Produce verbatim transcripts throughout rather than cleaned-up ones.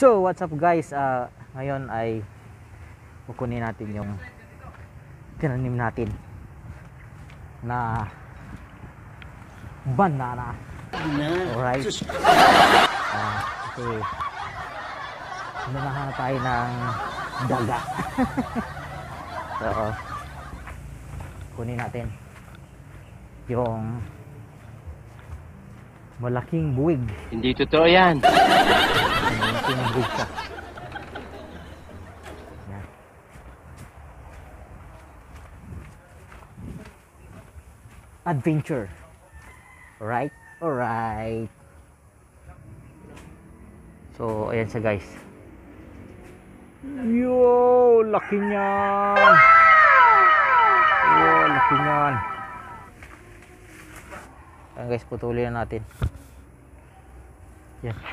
So what's up guys, uh, ngayon ay kukunin natin yung tinanim natin na banana. Alright, uh, kasi nanahan na tayo ng daga. So kunin natin yung malaking buwig. Hindi totoo yan. Malaking buwig siya. Yan. Adventure. Alright? Alright. So, ayan siya guys. Yo! Laki niyan! Yo! Laki niyan! Ayan guys, putulin na natin. Yan.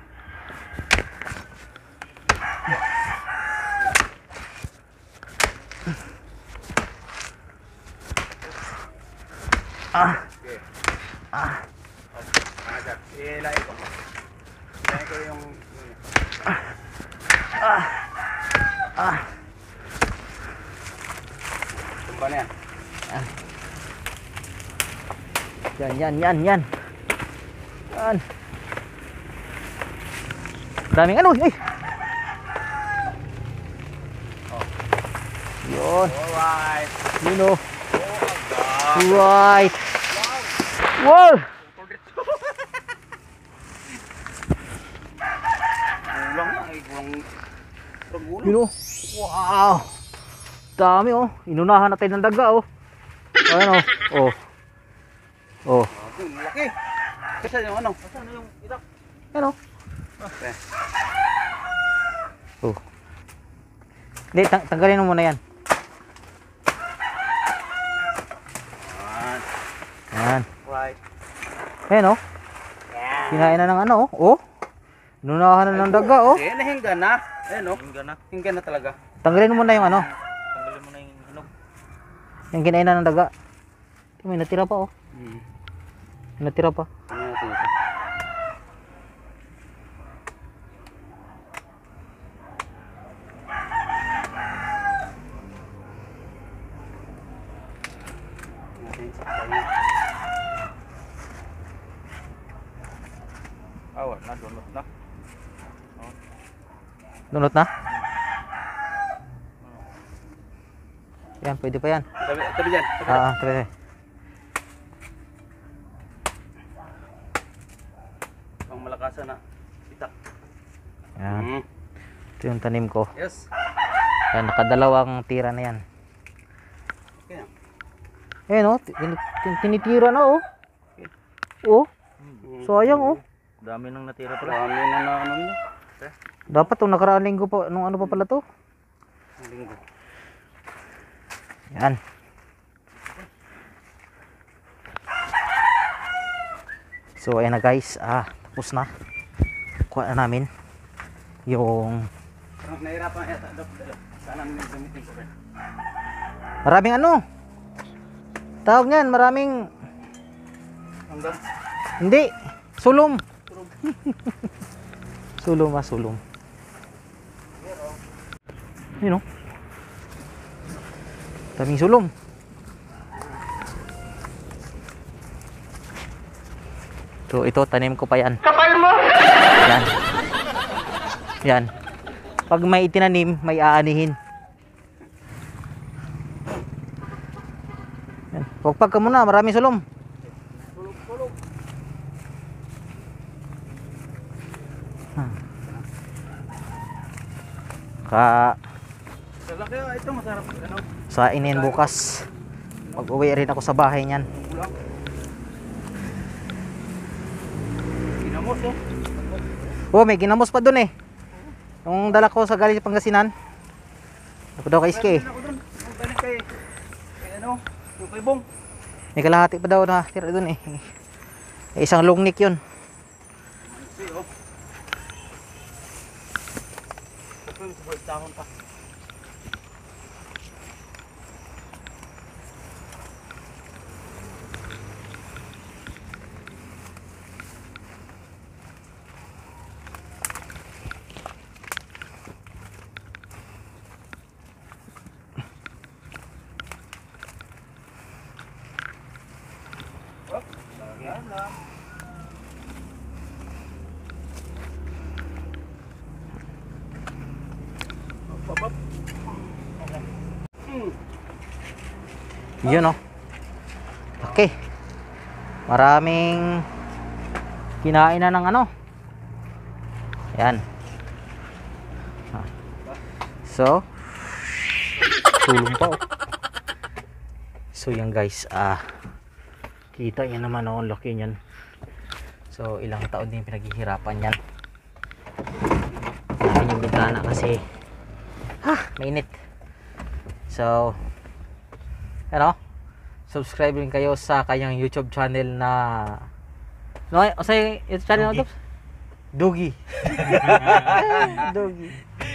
Ah. Ah. Ilay ko. Ilay ko yung Ah. Ah. Ah. tumba na yan. Ah. Yan, yan, yan, yan. Yan. Daming ano, eh. Oh. Yun. Alright. Yun o. Oh, agad. Right. Wow. Wow. Kulang na. Ay, kulang. Kulang. Yun o. Wow. Dami o. Inunahan natin ng daga o. Ayan o. Oh. Oh. Ang laki. Kasi yung ano? Saan yung itak? Ayan o. Okay. Oh. Hindi, tang tanggalin mo muna yan. Ayan. Ayan. Right. Ayan o. Kinain na ng ano o. Oh. Inunahan na ng daga o. Eh, nahingga na. Ayan o. Hingga na. Hingga na talaga. Tanggalin mo muna yung ano. Tanggalin mo na yung hinog. Yung kinain na ng daga. May natira pa o. Hmm. May natira pa. Ano natin ito? Natin saktan yan. Ah, wala. Dunot na. Dunot na? Yan, pwede pa yan. Tabi, tabi dyan. Tabi dyan. Ah, ah, pwede. Pang malakasan na. Itak. Yan. Hmm. Ito yung tanim ko. Yes. Yan, nakadalawang tira na yan. Okay na. Ayan o, tin tin tinitira na o. Oh, sayang o. Dami nang natira pala. Dami nang na ano niya. Dapat itong nakaraang linggo pa, nung ano pa pala to. Ang linggo. Yan. So ayan na guys, ah, tapos na. Kuha na namin yung Parang nahirapan yata. Sana namin gamitin ko rin. maraming ano. Tawag niyan, maraming Hanggang. hindi, sulom. Sulom ah, sulom. Yun o. Daming sulom. So ito, tanim ko pa yan. Kapal mo! Yan. Yan. Pag may itinanim, may aanihin. Yan. Pagpag ka muna, maraming sulom. Hmm. Ka Lalaki ah, ito masarap. Ano? sa inin bukas. Mag-uwi rin ako sa bahay niyan. Kulang. Ginamos oh. Oh, may ginamos pa doon eh. Yung dala ko sa galing sa Pangasinan. Ako daw kay Iske eh. Ako dun. Ang galing kay, kay ano, yung kay Bong. May kalahati pa daw na tira doon eh. Eh, isang longnik yun. See oh. Ito yung sabay dahon pa. Yun oh. Okay. Maraming kinain na ng ano. Yan. So, tulong pa oh. So yan guys, ah kita yan naman oh, laki niyan. So ilang taon din pinaghihirapan yan. Namin yung bintana kasi ha, mainit. So ano, subscribe rin kayo sa kanyang YouTube channel na no, o sa YouTube channel mo to? Dogi. Dogi.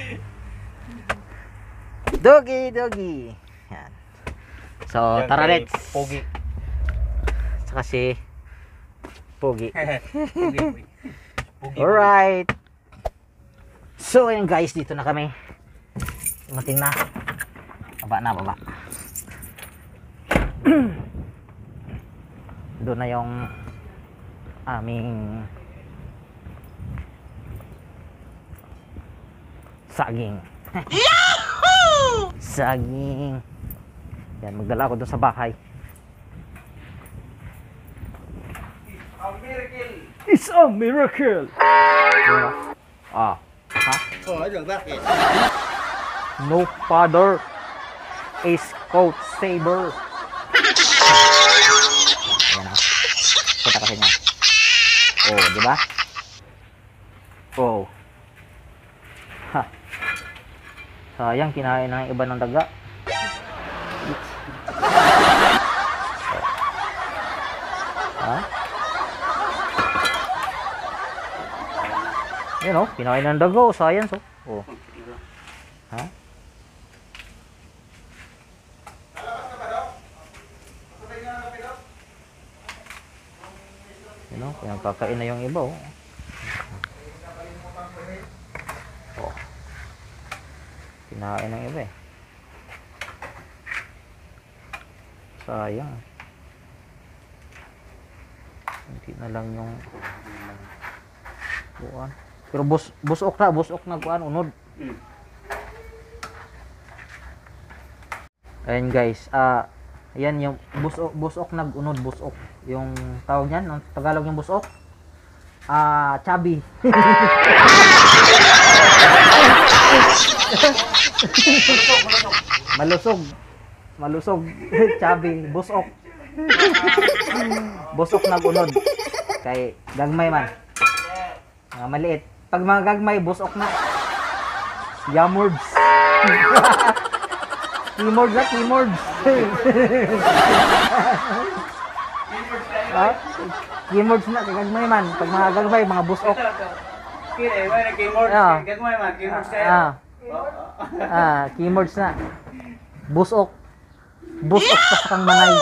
Dogi, Dogi. Yan. So, tara let's. Pogi. Saka si Pogi. Pogi. Alright. So, ayun guys, dito na kami. Mating na. Baba na, baba. Doon na yung aming saging. Yahoo! Saging. Yan, magdala ako doon sa bahay. A miracle. It's a miracle. Ah, ha? Oh, ano bakit? No father is coat saber. Ayan ha. Kita kasi niya. Oh, di ba? Oh. Ha. Sayang, kinain na ng iba ng daga. Ha? Yan o, kinain ng daga o, sayang so. Oh. Ha? Yan o, pinagkakain na yung iba o. Oh. Kinain ng iba eh. Sayang. Hindi na lang yung buwan. Pero bus busok na, busok na kuan unod. Mm. Ayun guys, ah uh, ayan yung busok, busok nag-unod, busok. Yung tawag niyan, ng Tagalog yung busok. Ah, uh, chubby. Malusog. Malusog. Chubby, busok. Busok nag-unod. Kay gagmay man. Mga maliit. Pag mga gagmay, busok na. Yamords. Keyboard na, keyboard. Ha? Keyboards na, kay gagmay man. Pag mga gagmay, mga busok. Kira, eh, may keyboard. Ah. Gagmay man, keyboard kayo. Ah, ah, keyboards na. Busok. Busok pa sa kang manay.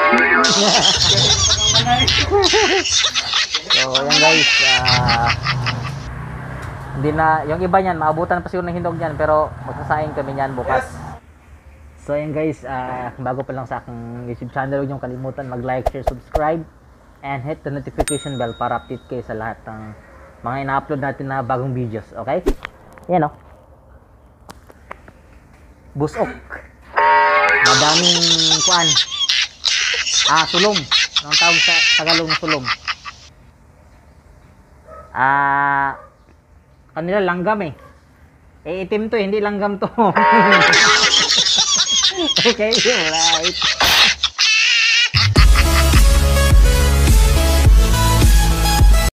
So, yan guys. Ah, hindi na, yung iba niyan, maabutan pa siguro ng hindog niyan, pero magsasaing kami niyan bukas. So, yan guys. Ah, bago pa lang sa aking YouTube channel, huwag niyong kalimutan mag-like, share, subscribe, and hit the notification bell para update kayo sa lahat ng mga ina-upload natin na bagong videos. Okay? Yan o. Busok. Madaming kuan. Ah, sulong. Anong tawag sa Tagalog ng sulong? Ah, kanila langgam eh. Eh, itim to, hindi langgam to. Okay, right.